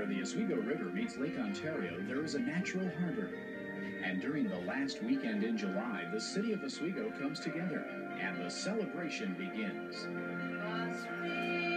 the Oswego River meets Lake Ontario, there is a natural harbor. And during the last weekend in July, the city of Oswego comes together, and the celebration begins.